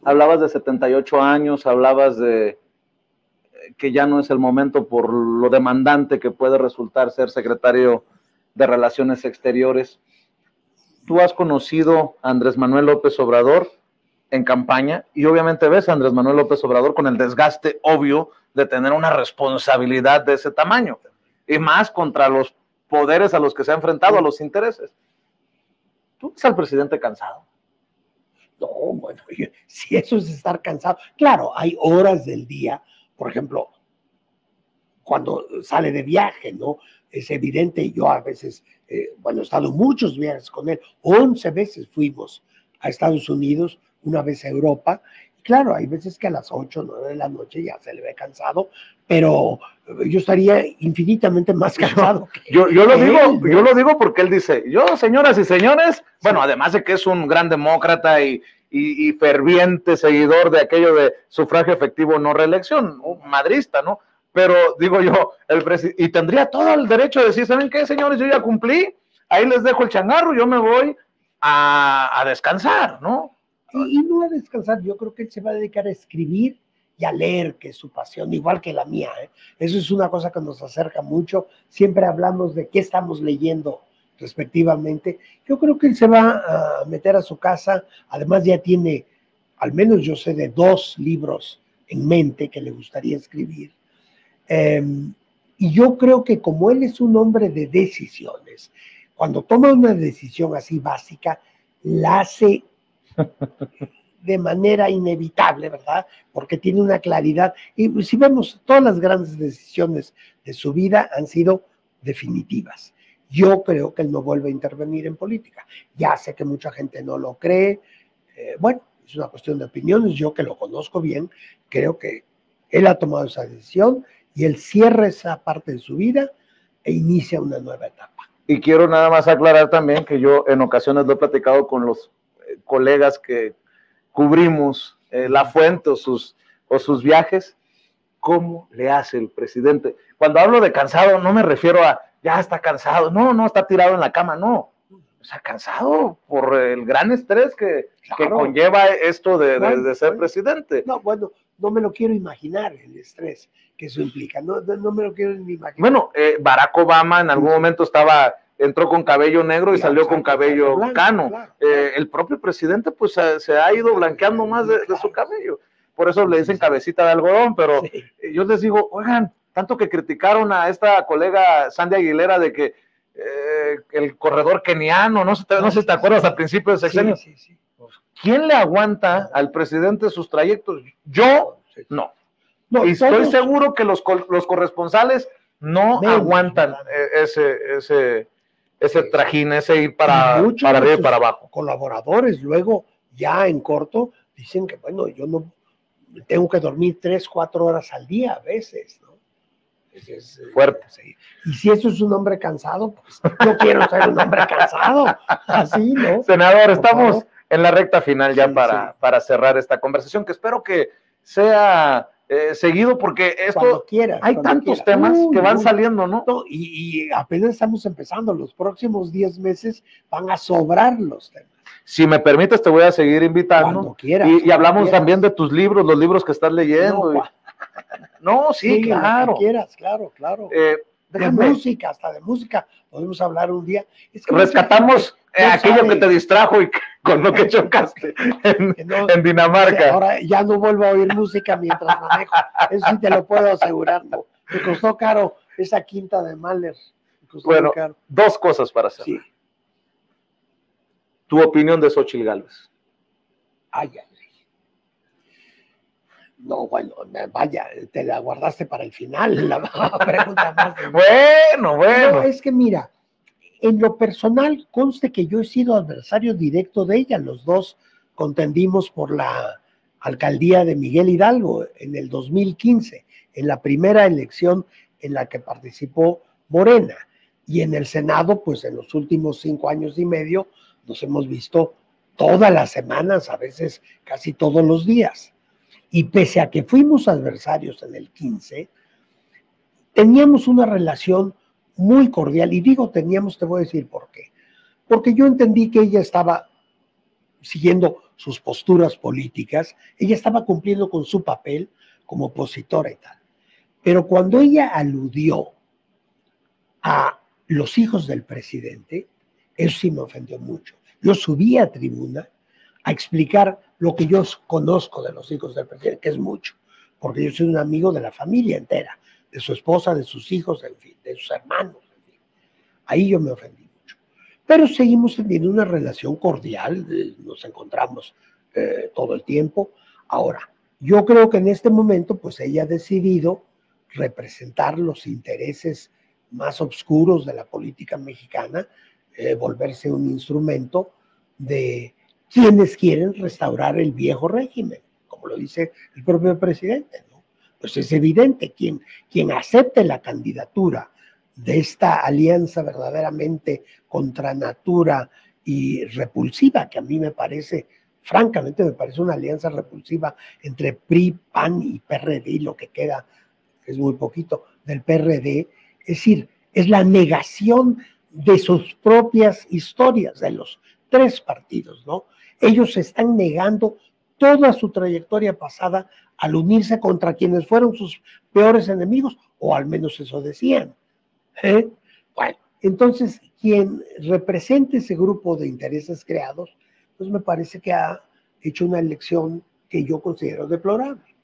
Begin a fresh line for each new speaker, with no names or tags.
Hablabas de 78 años, hablabas de que ya no es el momento por lo demandante que puede resultar ser secretario de Relaciones Exteriores. Tú has conocido a Andrés Manuel López Obrador en campaña y obviamente ves a Andrés Manuel López Obrador con el desgaste obvio de tener una responsabilidad de ese tamaño y más contra los poderes a los que se ha enfrentado, a los intereses. ¿Tú ves al presidente cansado?
No, bueno, si eso es estar cansado. Claro, hay horas del día, por ejemplo, cuando sale de viaje, ¿no? Es evidente, yo a veces, bueno, he estado muchos viajes con él, 11 veces fuimos a Estados Unidos, una vez a Europa. Claro, hay veces que a las 8 o 9 de la noche ya se le ve cansado, pero yo estaría infinitamente más cansado.
Yo lo digo porque él dice, yo, señoras y señores, bueno, además de que es un gran demócrata y ferviente seguidor de aquello de sufragio efectivo no reelección, madrista, ¿no? Pero digo yo, y tendría todo el derecho de decir, ¿saben qué, señores? Yo ya cumplí, ahí les dejo el changarro, yo me voy a descansar, ¿no?
Y no a descansar, yo creo que él se va a dedicar a escribir y a leer, que es su pasión, igual que la mía, ¿eh? Eso es una cosa que nos acerca mucho, siempre hablamos de qué estamos leyendo respectivamente. Yo creo que él se va a meter a su casa, además ya tiene, al menos yo sé de 2 libros en mente que le gustaría escribir. Y yo creo que como él es un hombre de decisiones, cuando toma una decisión así básica, la hace de manera inevitable, ¿verdad? Porque tiene una claridad. Y si vemos, todas las grandes decisiones de su vida han sido definitivas. Yo creo que él no vuelve a intervenir en política. Ya sé que mucha gente no lo cree. Bueno, es una cuestión de opiniones. Yo que lo conozco bien, creo que él ha tomado esa decisión y él cierra esa parte de su vida e inicia una nueva etapa.
Y quiero nada más aclarar también que yo en ocasiones lo he platicado con los colegas que cubrimos la fuente o sus viajes. ¿Cómo le hace el presidente? Cuando hablo de cansado, no me refiero a ya está cansado, no está tirado en la cama, no. O sea, cansado por el gran estrés que conlleva esto de ser presidente.
No, bueno, no me lo quiero imaginar el estrés que eso implica, no me lo quiero ni imaginar.
Bueno, Barack Obama en algún momento entró con cabello negro y salió con cabello blanco, cano. Claro. El propio presidente pues se ha ido blanqueando más de su cabello. Por eso le dicen cabecita de algodón, pero yo les digo, oigan, tanto que criticaron a esta colega Sandy Aguilera de que el corredor keniano, no sé si te acuerdas al principio del sexenio.
Sí.
¿Quién le aguanta al presidente sus trayectos? Yo, no. Y estoy seguro que los corresponsales no aguantan ese trajín, ese ir para arriba y para abajo.
Colaboradores luego ya en corto dicen que bueno, yo no tengo que dormir 3-4 horas al día a veces, ¿no? Es
fuerte.
Y si eso es un hombre cansado, pues yo quiero ser un hombre cansado, así, ¿no?
Senador, estamos en la recta final ya para cerrar esta conversación, que espero que sea seguido, porque esto hay tantos temas que van saliendo, ¿no?
Y apenas estamos empezando, los próximos 10 meses van a sobrar los temas.
Si me permites, te voy a seguir invitando.
Cuando quieras.
Y hablamos también de tus libros, los libros que estás leyendo. No, sí, claro.
Quieras, claro. De música, hasta de música, podemos hablar un día.
Es que rescatamos aquello que te distrajo y con lo que chocaste en Dinamarca.
Ahora ya no vuelvo a oír música mientras manejo, eso sí te lo puedo asegurar, ¿no? Me costó caro esa quinta de Mahler.
Bueno, 2 cosas para hacer. Sí. Tu opinión de Xóchitl Gálvez.
Ay. No, bueno, vaya, te la guardaste para el final, la pregunta más.
Bueno.
No, es que mira, en lo personal, conste que yo he sido adversario directo de ella. Los dos contendimos por la alcaldía de Miguel Hidalgo en el 2015, en la primera elección en la que participó Morena. Y en el Senado, pues en los últimos 5 años y medio, nos hemos visto todas las semanas, a veces casi todos los días. Y pese a que fuimos adversarios en el 15, teníamos una relación muy cordial. Y digo teníamos, te voy a decir por qué. Porque yo entendí que ella estaba siguiendo sus posturas políticas, ella estaba cumpliendo con su papel como opositora y tal. Pero cuando ella aludió a los hijos del presidente, eso sí me ofendió mucho. Yo subí a tribuna a explicar lo que yo conozco de los hijos del presidente, que es mucho, porque yo soy un amigo de la familia entera, de su esposa, de sus hijos, en fin, de sus hermanos. En fin. Ahí yo me ofendí mucho. Pero seguimos teniendo una relación cordial, nos encontramos todo el tiempo. Ahora, yo creo que en este momento, pues ella ha decidido representar los intereses más oscuros de la política mexicana, volverse un instrumento de quienes quieren restaurar el viejo régimen, como lo dice el propio presidente, ¿no? Pues es evidente, quien acepte la candidatura de esta alianza verdaderamente contra natura y repulsiva, que a mí me parece, francamente me parece una alianza repulsiva entre PRI, PAN y PRD, y lo que queda es muy poquito del PRD, es decir, es la negación de sus propias historias, de los tres partidos, ¿no? Ellos se están negando toda su trayectoria pasada al unirse contra quienes fueron sus peores enemigos, o al menos eso decían. Bueno, entonces, quien represente ese grupo de intereses creados, pues me parece que ha hecho una elección que yo considero deplorable.